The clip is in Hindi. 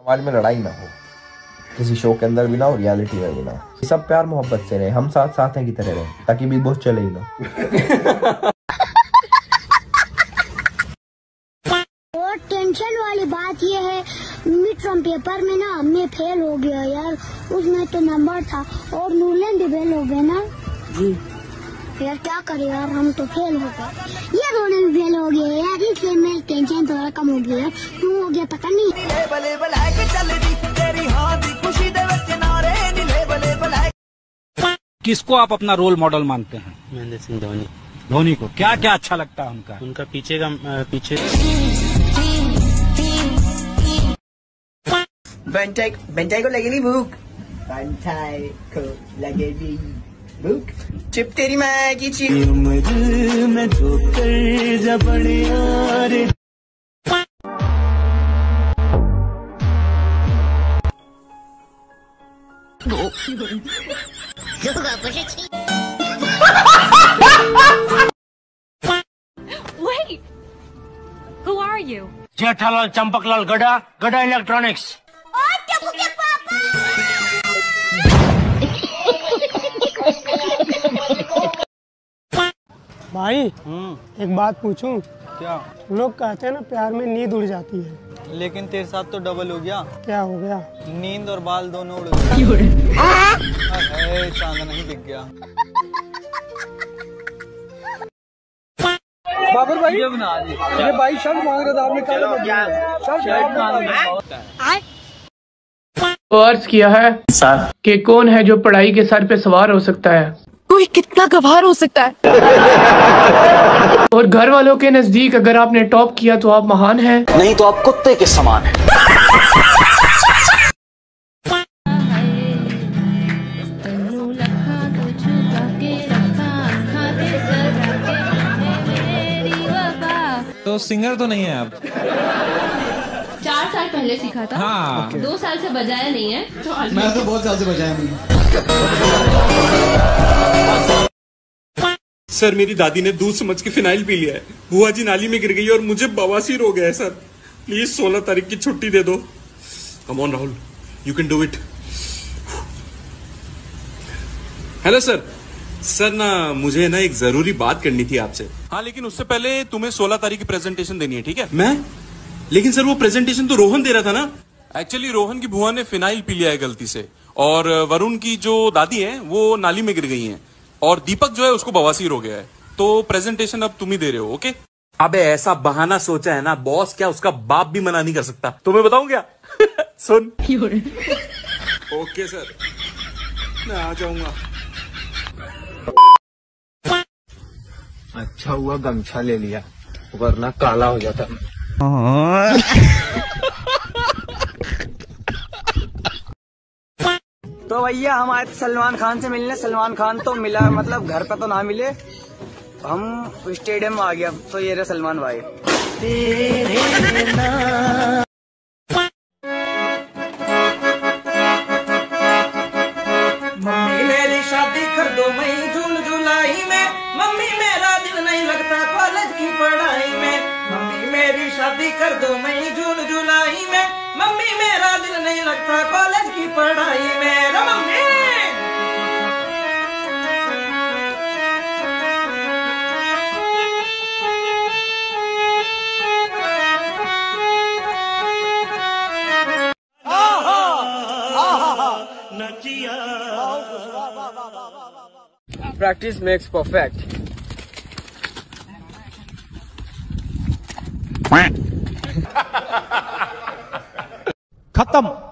समाज में लड़ाई ना हो, किसी शो के अंदर भी ना हो, रियलिटी में भी ना हो। सब प्यार मोहब्बत से रहे, हम साथ साथ हैं की तरह रहे, ताकि बिग बॉस चले ही ना। और टेंशन वाली बात ये है, मिड टर्म पेपर में ना मैं फेल हो गया यार। उसमें तो नंबर था और नूलन भी फेल हो गए ना जी। यार क्या करें यार, हम तो फेल हो गए, ये दोनों भी फेल हो गए यार, इसलिए मेरी टेंशन थोड़ा कम हो गया। क्यों हो गया पता नहीं। किसको आप अपना रोल मॉडल मानते हैं? महेंद्र सिंह धोनी। धोनी को क्या क्या अच्छा लगता है उनका? उनका पीछे बंटाई को लगेगी भूख, बंटाई को लगेगी भूख, चिप तेरी माँ की चिप में ठोकर जा बढ़िया रे। Wait, who are you? Jethalal Champaklal गड़ा, गड़ा इलेक्ट्रॉनिक्स। भाई एक बात पूछूं? क्या? लोग कहते हैं ना प्यार में नींद उड़ जाती है, लेकिन तेरे साथ तो डबल हो गया। क्या हो गया? नींद और बाल दोनों उड़ गए। चांद नहीं दिख गया। बाबर भाई ये बना दी, ये भाई शर्ट मांग रहा था, आपने क्या तो अर्ज किया है कि कौन है जो पढ़ाई के सर पे सवार हो सकता है? कोई कितना गवार हो सकता है? और घर वालों के नजदीक अगर आपने टॉप किया तो आप महान हैं, नहीं तो आप कुत्ते के समान हैं। तो सिंगर तो नहीं है आप? 4 साल पहले सीखा था। हाँ। 2 साल से बजाया नहीं है। मैं तो बहुत साल से बजाया नहीं। सर मेरी दादी ने दूध समझ के फिनाइल पी लिया है, बुआ जी नाली में गिर गई और मुझे बवासीर हो गया है सर, प्लीज 16 तारीख की छुट्टी दे दो। Come on Rahul, you can do it. Hello sir. Sir ना मुझे ना एक जरूरी बात करनी थी आपसे। हाँ लेकिन उससे पहले तुम्हें 16 तारीख की प्रेजेंटेशन देनी है, ठीक है? मैं? लेकिन सर वो प्रेजेंटेशन तो रोहन दे रहा था ना। एक्चुअली रोहन की बुआ ने फिनाइल पी लिया है गलती से, और वरुण की जो दादी है वो नाली में गिर गई हैं, और दीपक जो है उसको बवासीर हो गया है, तो प्रेजेंटेशन अब तुम ही दे रहे हो, ओके? अबे ऐसा बहाना सोचा है ना बॉस, क्या उसका बाप भी मना नहीं कर सकता? तुम्हें बताऊं क्या? सुन। ओके सर, मैं आ जाऊंगा। अच्छा हुआ गमछा ले लिया, वरना काला हो जाता। तो भैया हम आए सलमान खान से मिलने, सलमान खान तो मिला, मतलब घर पे तो ना मिले, हम स्टेडियम में आ गया, तो ये रहे सलमान भाई। मम्मी मेरी शादी कर दो मई जून जुलाई में, मम्मी मेरा दिल नहीं लगता कॉलेज की पढ़ाई में, मम्मी मेरी शादी कर दो मई जून जुलाई में, मम्मी मेरा दिल नहीं लगता कॉलेज की पढ़ाई में। Mummy practice makes perfect. खत्म।